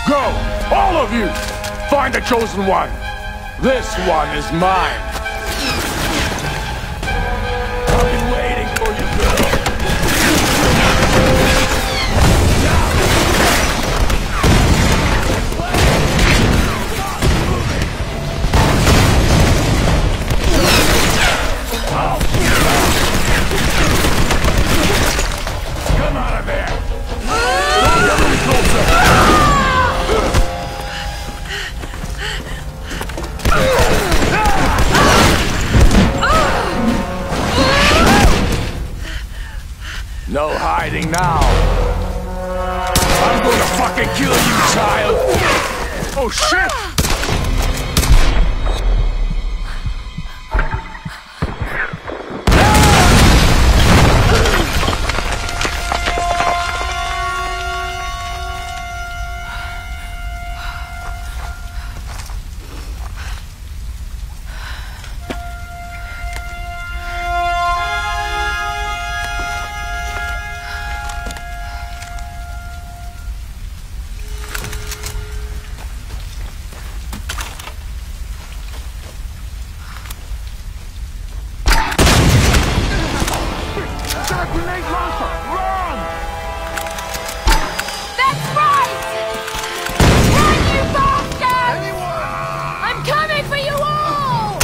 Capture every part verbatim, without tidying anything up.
Go! All of you! Find the chosen one! This one is mine! I've been waiting for you, girl! Come out of there! Don't get any closer! No hiding now. I'm gonna fucking kill you, child! Oh shit! Grenade launcher! Run! That's right! Run, you bastards! Anyone! I'm coming for you all!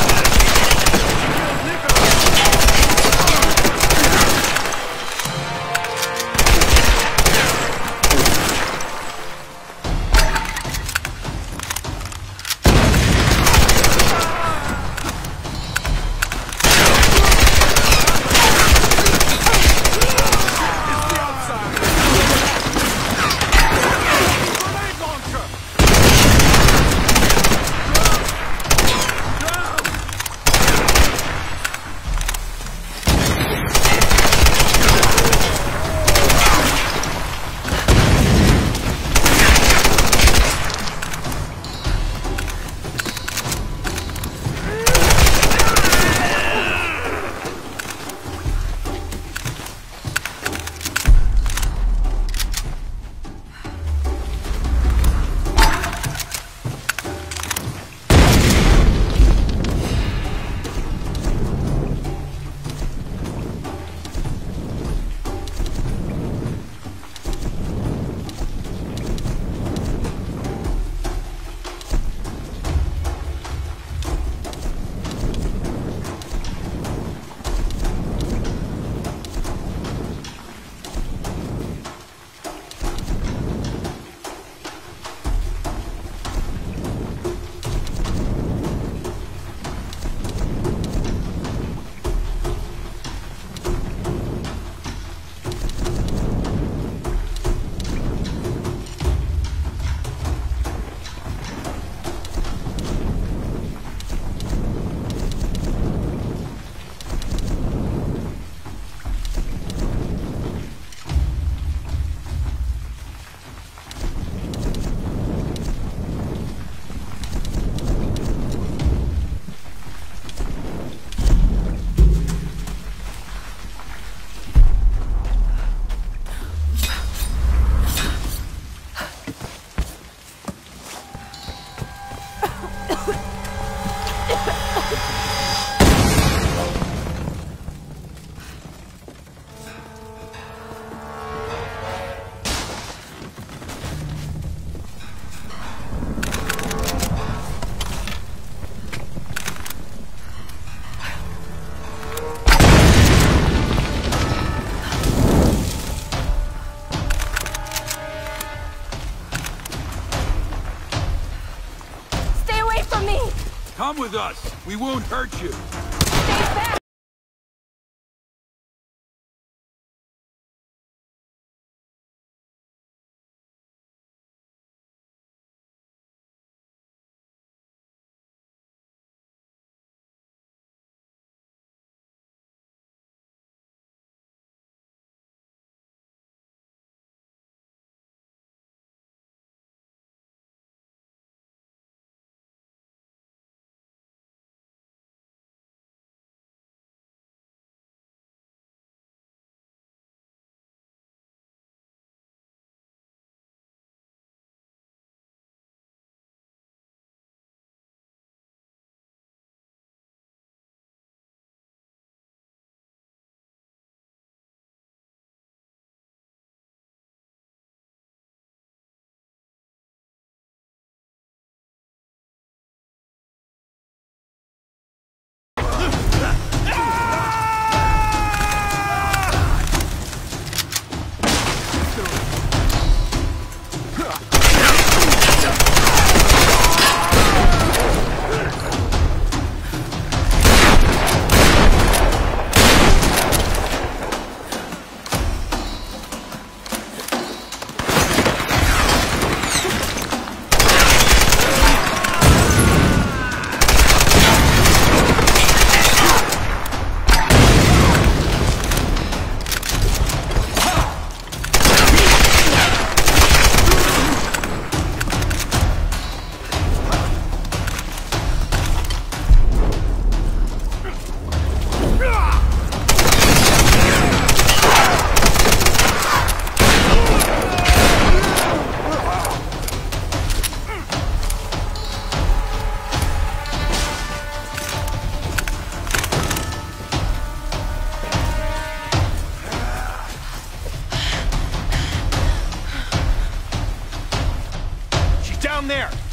Come with us. We won't hurt you. Stay back!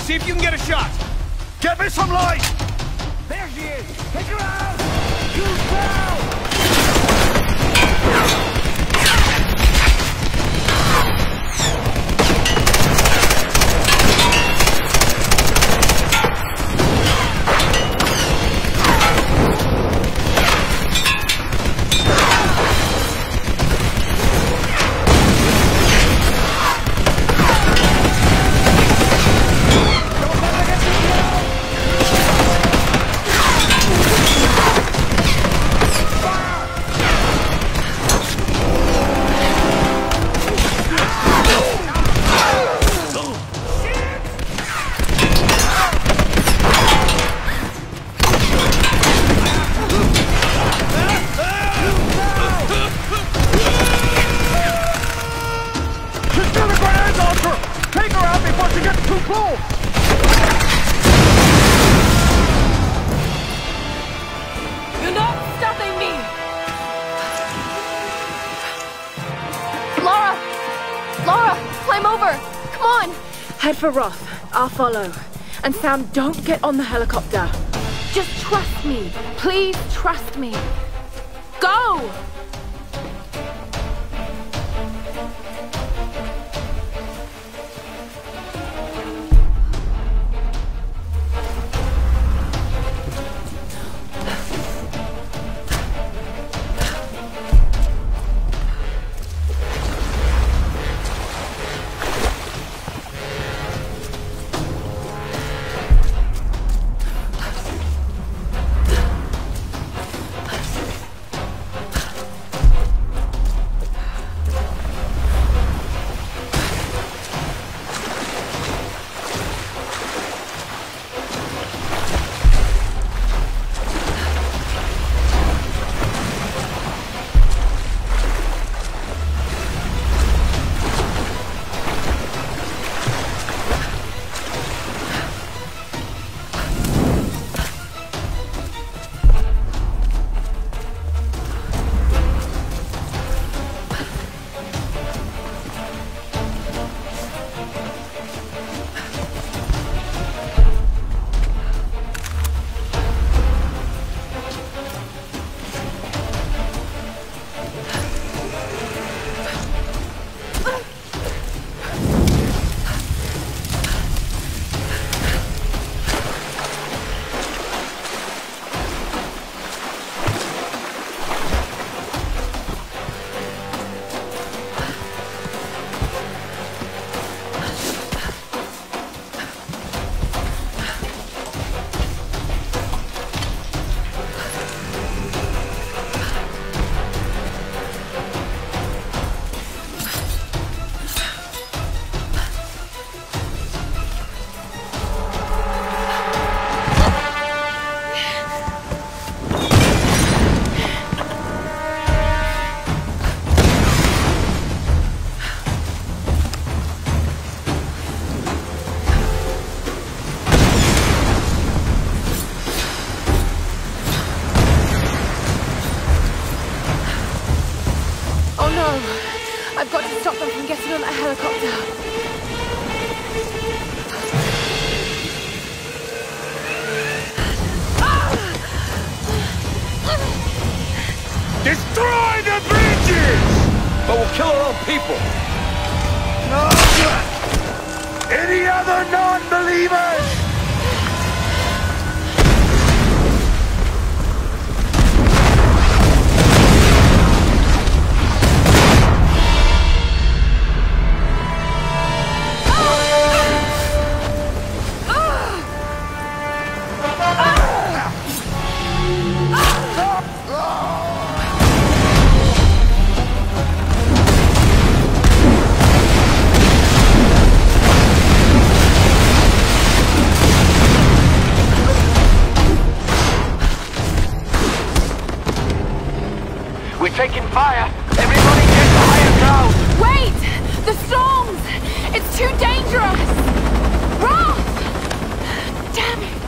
See if you can get a shot. Get me some light! There she is! Take her out! Shoot down! Head for Roth. I'll follow. And Sam, don't get on the helicopter. Just trust me. Please trust me. Go! I've got to stop them from getting on that helicopter. Destroy the bridges! But we'll kill our own people. No! Any other non-believers? We're taking fire! Everybody get to higher ground! Wait! The storms! It's too dangerous! Roth! Damn it!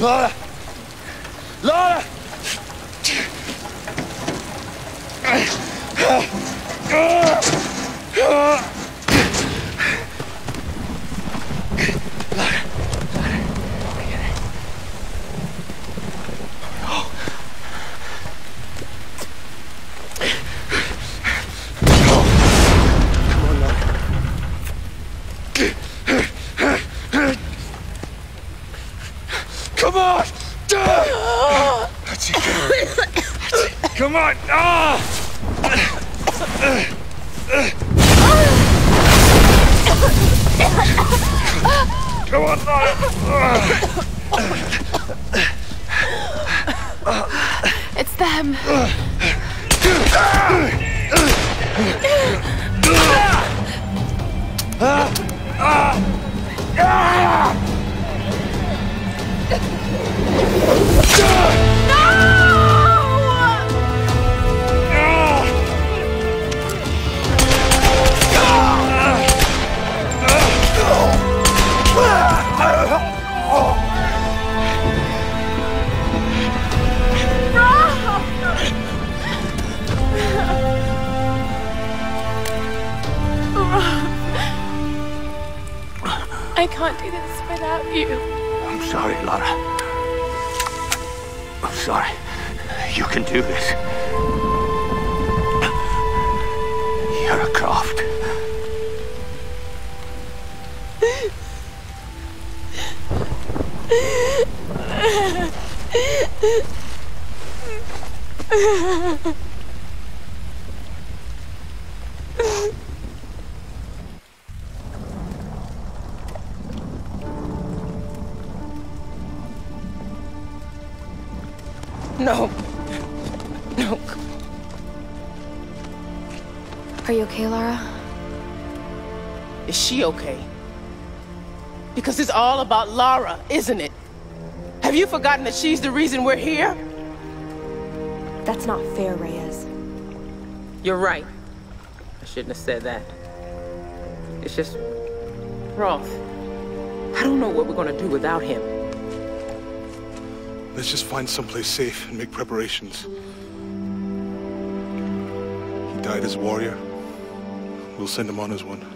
Lara! Lara! Come on! That's it. Come on! Ah! Come on, Lara! It's them. I can't do this without you. I'm sorry, Lara. I'm sorry. You can do this. You're a Croft. No. No. Are you okay, Lara? Is she okay? Because it's all about Lara, isn't it? Have you forgotten that she's the reason we're here? That's not fair, Reyes. You're right. I shouldn't have said that. It's just... Roth. I don't know what we're gonna do without him. Let's just find someplace safe and make preparations. He died as a warrior. We'll send him on as one.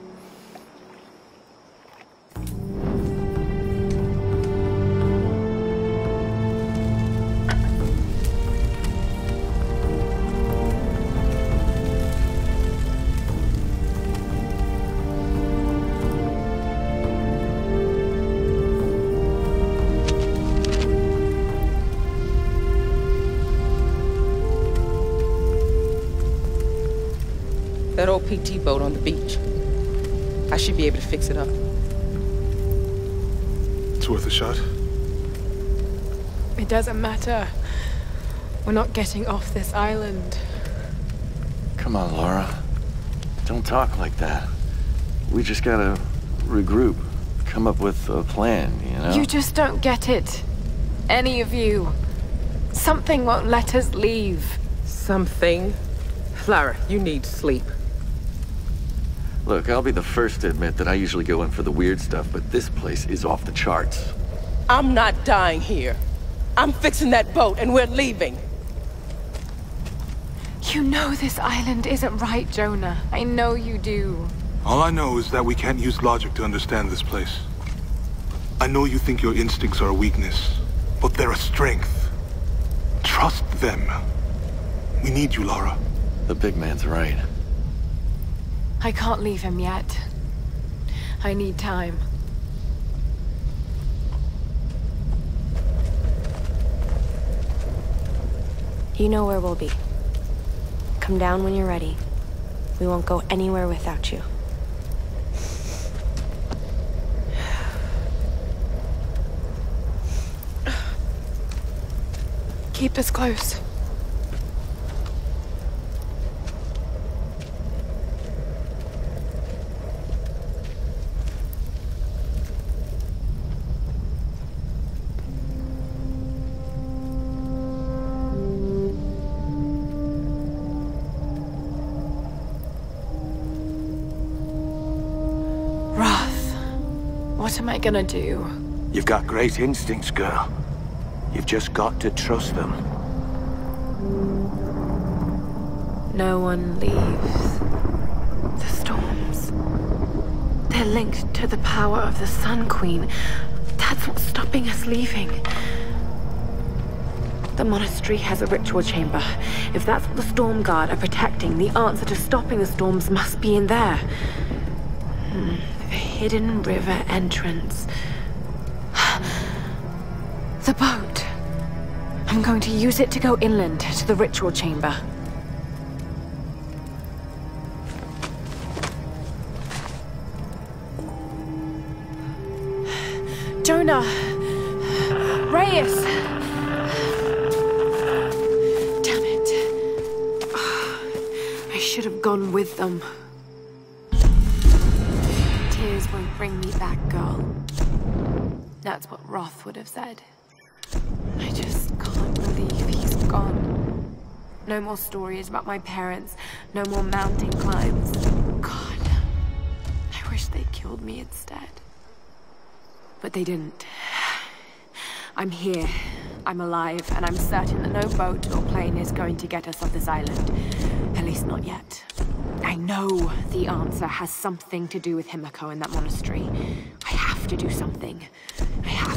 That old P T boat on the beach. I should be able to fix it up. It's worth a shot. It doesn't matter. We're not getting off this island. Come on, Lara. Don't talk like that. We just gotta regroup. Come up with a plan, you know? You just don't get it. Any of you. Something won't let us leave. Something? Lara, you need sleep. Look, I'll be the first to admit that I usually go in for the weird stuff, but this place is off the charts. I'm not dying here. I'm fixing that boat and we're leaving. You know this island isn't right, Jonah. I know you do. All I know is that we can't use logic to understand this place. I know you think your instincts are a weakness, but they're a strength. Trust them. We need you, Lara. The big man's right. I can't leave him yet. I need time. You know where we'll be. Come down when you're ready. We won't go anywhere without you. Keep this close. What am I gonna do? You've got great instincts, girl. You've just got to trust them. No one leaves. The storms. They're linked to the power of the Sun Queen. That's what's stopping us leaving. The monastery has a ritual chamber. If that's what the Storm Guard are protecting, the answer to stopping the storms must be in there. Hmm. The hidden river entrance. The boat. I'm going to use it to go inland to the ritual chamber. Jonah! Reyes! Damn it. I should have gone with them. Tears won't bring me back, girl. That's what Roth would have said. I just can't believe he's gone. No more stories about my parents. No more mountain climbs. God. I wish they killed me instead. But they didn't. I'm here, I'm alive, and I'm certain that no boat or plane is going to get us off this island. At least not yet. I know the answer has something to do with Himiko and that monastery. I have to do something. I have